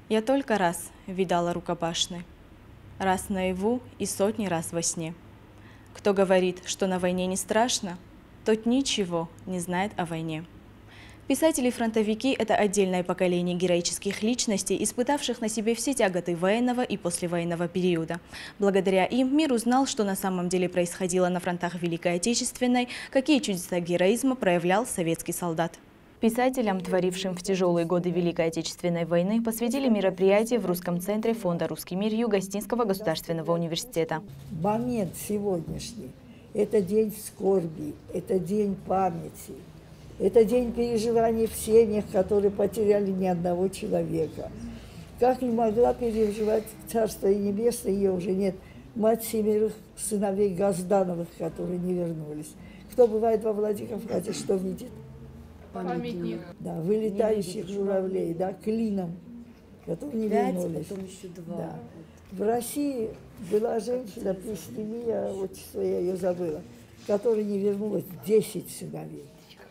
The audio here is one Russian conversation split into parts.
Я только раз видала рукопашный, раз наяву и сотни раз во сне. Кто говорит, что на войне не страшно, тот ничего не знает о войне. Писатели-фронтовики – это отдельное поколение героических личностей, испытавших на себе все тяготы военного и послевоенного периода. Благодаря им мир узнал, что на самом деле происходило на фронтах Великой Отечественной, какие чудеса героизма проявлял советский солдат. Писателям, творившим в тяжелые годы Великой Отечественной войны, посвятили мероприятие в Русском центре Фонда «Русский мир» Юго-Остинского государственного университета. Момент сегодняшний – это день скорби, это день памяти, это день переживаний в семьях, которые потеряли ни одного человека. Как не могла переживать Царство Небесное, ее уже нет, мать 7 сыновей Газдановых, которые не вернулись. Кто бывает во Владикавказе, что видит? Памятник. Да, вылетающих журавлей, да, клином, которые не вернулись. Потом еще 2. Да. В России была женщина, Плеснемия, отчество я ее забыла, которая не вернулась 10 сыновей.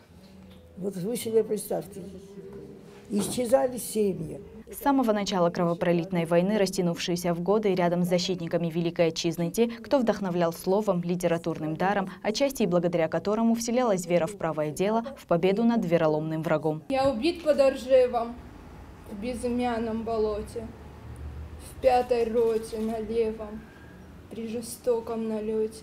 Вот вы себе представьте, исчезали семьи. С самого начала кровопролитной войны, растянувшейся в годы, рядом с защитниками Великой Отчизны те, кто вдохновлял словом, литературным даром, отчасти и благодаря которому вселялась вера в правое дело, в победу над вероломным врагом. Я убит под Оржевом, в безымянном болоте, в 5-й роте на левом, при жестоком налете.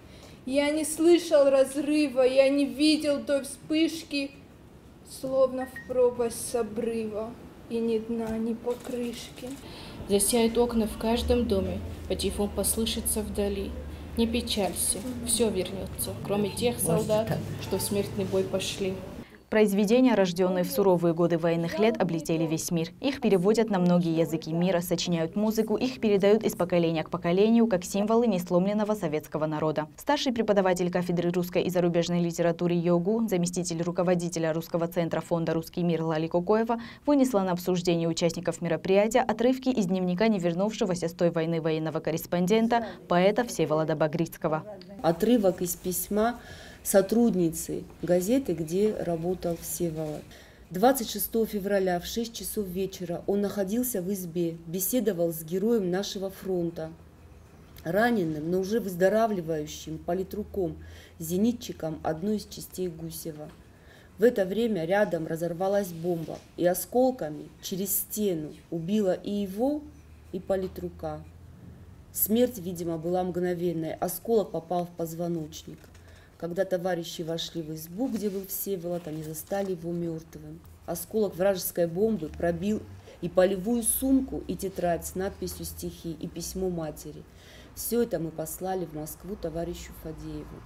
Я не слышал разрыва, я не видел той вспышки, словно в пропасть с обрыва. И ни дна, ни покрышки. Засяют окна в каждом доме, патефон послышится вдали. Не печалься, все вернется, кроме тех солдат, что в смертный бой пошли. Произведения, рожденные в суровые годы военных лет, облетели весь мир. Их переводят на многие языки мира, сочиняют музыку, их передают из поколения к поколению, как символы несломленного советского народа. Старший преподаватель кафедры русской и зарубежной литературы ЙОГУ, заместитель руководителя Русского центра Фонда «Русский мир» Лали Кокоева вынесла на обсуждение участников мероприятия отрывки из дневника невернувшегося с той войны военного корреспондента, поэта Всеволода Багрицкого. Отрывок из письма сотрудницы газеты, где работал Всеволод. 26 февраля в 6 часов вечера он находился в избе, беседовал с героем нашего фронта, раненым, но уже выздоравливающим политруком, зенитчиком одной из частей Гусева. В это время рядом разорвалась бомба и осколками через стену убила и его, и политрука. Смерть, видимо, была мгновенной, осколок попал в позвоночник. Когда товарищи вошли в избу, где был Всеволод, они застали его мертвым. Осколок вражеской бомбы пробил и полевую сумку, и тетрадь с надписью «Стихи», и письмо матери. Все это мы послали в Москву товарищу Фадееву.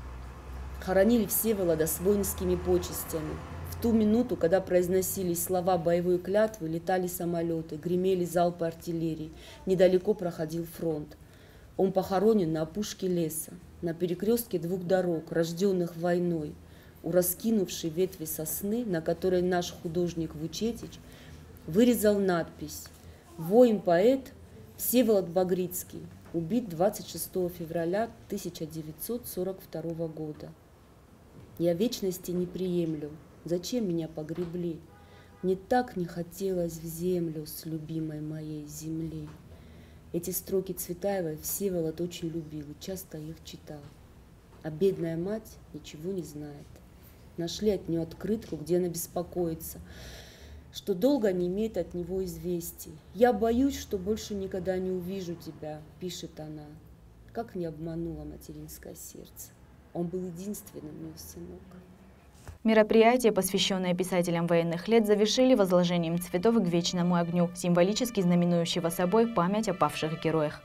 Хоронили Всеволода с воинскими почестями. В ту минуту, когда произносились слова боевой клятвы, летали самолеты, гремели залпы артиллерии. Недалеко проходил фронт. Он похоронен на опушке леса, на перекрестке 2 дорог, рожденных войной, у раскинувшей ветви сосны, на которой наш художник Вучетич вырезал надпись «Воин-поэт Всеволод Багрицкий, убит 26 февраля 1942 года. Я вечности не приемлю, зачем меня погребли? Мне так не хотелось в землю с любимой моей земли». Эти строки Цветаевой Всеволод очень любил и часто их читал. А бедная мать ничего не знает. Нашли от нее открытку, где она беспокоится, что долго не имеет от него известий. «Я боюсь, что больше никогда не увижу тебя», – пишет она. Как не обмануло материнское сердце. Он был единственным ее сынок. Мероприятие, посвященное писателям военных лет, завершили возложением цветов к вечному огню, символически знаменующего собой память о павших героях.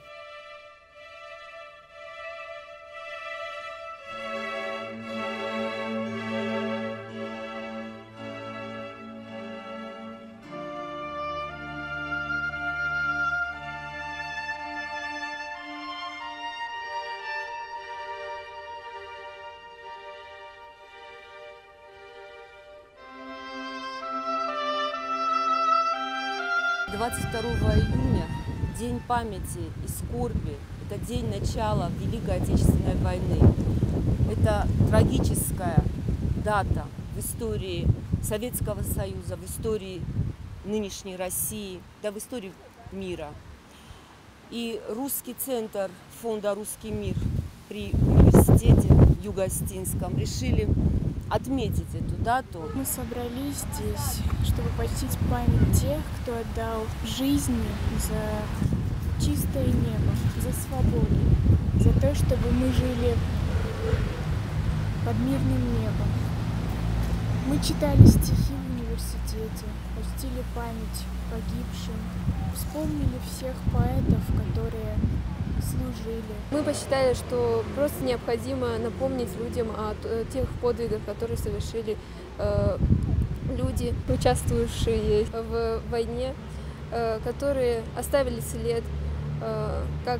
— 22 июня, День памяти и скорби, это день начала Великой Отечественной войны. Это трагическая дата в истории Советского Союза, в истории нынешней России, да в истории мира. И русский центр фонда «Русский мир» при университете Юго-Остинском решили отметить эту дату. Мы собрались здесь, чтобы почтить память тех, кто отдал жизни за чистое небо, за свободу, за то, чтобы мы жили под мирным небом. Мы читали стихи в университете, почтили память погибшим, вспомнили всех поэтов, которые служили. Мы посчитали, что просто необходимо напомнить людям о тех подвигах, которые совершили люди, участвовавшие в войне, которые оставили след как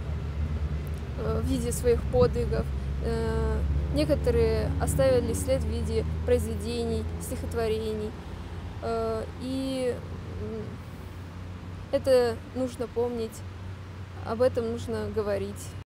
в виде своих подвигов. Некоторые оставили след в виде произведений, стихотворений. И это нужно помнить, об этом нужно говорить.